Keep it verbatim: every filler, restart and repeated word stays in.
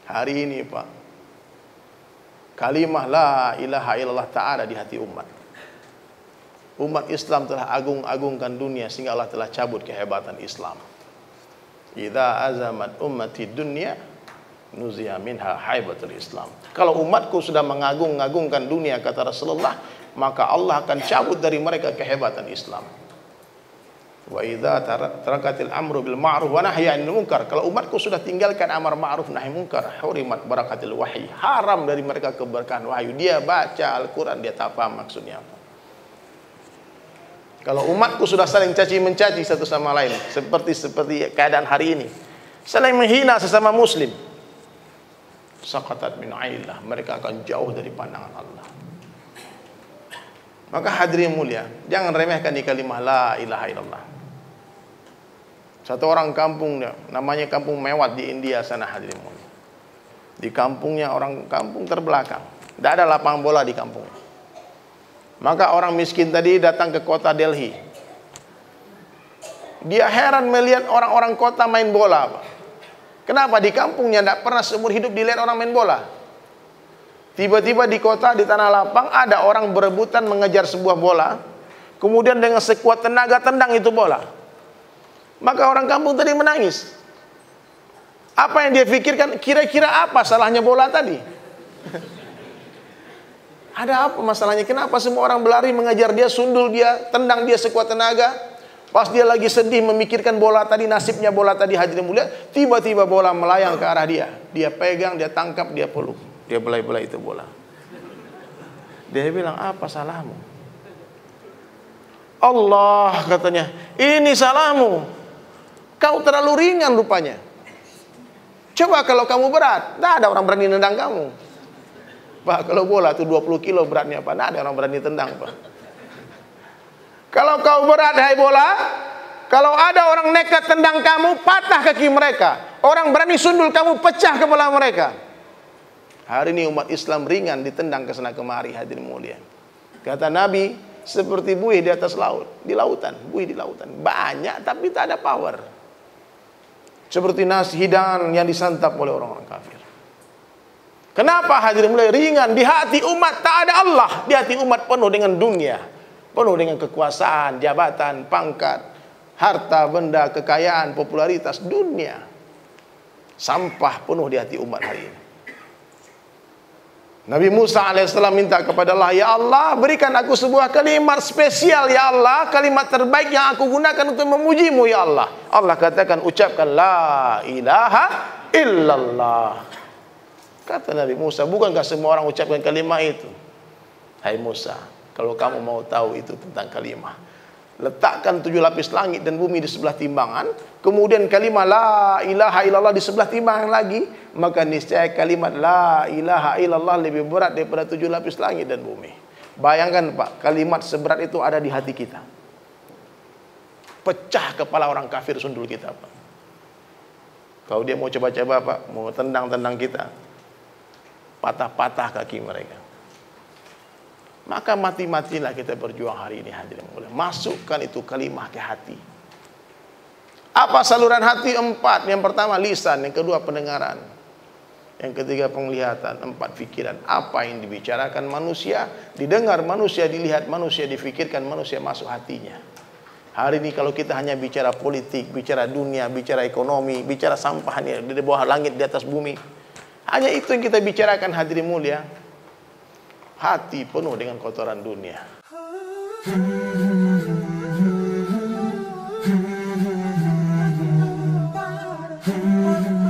Hari ini Pak, kalimah la ilaha illallah ta'ala di hati umat. Umat Islam telah agung-agungkan dunia sehingga Allah telah cabut kehebatan Islam. Idza azamat ummati dunya nuziya minha haibatul Islam. Kalau umatku sudah mengagung-agungkan dunia, kata Rasulullah, maka Allah akan cabut dari mereka kehebatan Islam. Wa idza tarakatil amru bil ma'ruf wa nahyi 'anil munkar. Kalau umatku sudah tinggalkan amar ma'ruf nahi munkar, hurimat barakatil wahyi. Haram dari mereka keberkahan wahyu. Dia baca Al-Qur'an, dia tak paham maksudnya apa. Kalau umatku sudah saling caci mencaci satu sama lain, seperti seperti keadaan hari ini, saling menghina sesama muslim, saqatat min ainillah, mereka akan jauh dari pandangan Allah. Maka hadirin mulia, jangan remehkan di kalimah la ilaha illallah. Satu orang kampung, namanya kampung Mewat di India sana, hadirin mulia. Di kampungnya orang kampung terbelakang, tidak ada lapangan bola di kampung. Maka orang miskin tadi datang ke kota Delhi. Dia heran melihat orang-orang kota main bola. Kenapa di kampungnya tidak pernah seumur hidup dilihat orang main bola? Tiba-tiba di kota, di tanah lapang, ada orang berebutan mengejar sebuah bola. Kemudian dengan sekuat tenaga tendang itu bola. Maka orang kampung tadi menangis. Apa yang dia pikirkan? Kira-kira apa salahnya bola tadi? Ada apa masalahnya? Kenapa semua orang berlari mengejar dia, sundul dia, tendang dia sekuat tenaga? Pas dia lagi sedih memikirkan bola tadi, nasibnya bola tadi, hadirin mulia, tiba-tiba bola melayang ke arah dia. Dia pegang, dia tangkap, dia peluk. Dia belai-belai itu bola. Dia bilang, apa salahmu? Allah katanya, ini salahmu. Kau terlalu ringan rupanya. Coba kalau kamu berat, tidak ada orang berani nendang kamu. Pak, kalau bola itu dua puluh kilo beratnya, Pak, tidak ada orang berani tendang, Pak. Kalau kau berat, hai bola, kalau ada orang nekat tendang kamu, patah kaki mereka. Orang berani sundul kamu, pecah kepala mereka. Hari ini umat Islam ringan ditendang ke sana kemari, hadirin mulia. Kata Nabi, seperti buih di atas laut, di lautan, buih di lautan. Banyak tapi tak ada power. Seperti nasi hidangan yang disantap oleh orang-orang kafir. Kenapa hadirin mulai ringan? Di hati umat tak ada Allah. Di hati umat penuh dengan dunia, penuh dengan kekuasaan, jabatan, pangkat, harta, benda, kekayaan, popularitas, dunia. Sampah penuh di hati umat hari ini. Nabi Musa alaihissalam minta kepada Allah, ya Allah, berikan aku sebuah kalimat spesial, ya Allah, kalimat terbaik yang aku gunakan untuk memujimu, ya Allah. Allah katakan, ucapkan la ilaha illallah. Kata Nabi Musa, bukankah semua orang ucapkan kalimat itu? Hai Musa, kalau kamu mau tahu itu tentang kalimat, letakkan tujuh lapis langit dan bumi di sebelah timbangan, kemudian kalimat la ilaha illallah di sebelah timbangan lagi, maka niscaya kalimat la ilaha illallah lebih berat daripada tujuh lapis langit dan bumi. Bayangkan Pak, kalimat seberat itu ada di hati kita. Pecah kepala orang kafir sundul kita, Pak. Kalau dia mau coba-coba, Pak, mau tendang-tendang kita, patah-patah kaki mereka. Maka mati-matilah kita berjuang hari ini, hadirin mulia. Masukkan itu kalimah ke hati. Apa saluran hati? Empat. Yang pertama lisan, yang kedua pendengaran, yang ketiga penglihatan, empat pikiran. Apa yang dibicarakan manusia, didengar manusia, dilihat manusia, difikirkan manusia, masuk hatinya. Hari ini kalau kita hanya bicara politik, bicara dunia, bicara ekonomi, bicara sampah di bawah langit, di atas bumi, hanya itu yang kita bicarakan, hadirin mulia, hati penuh dengan kotoran dunia. Hmm.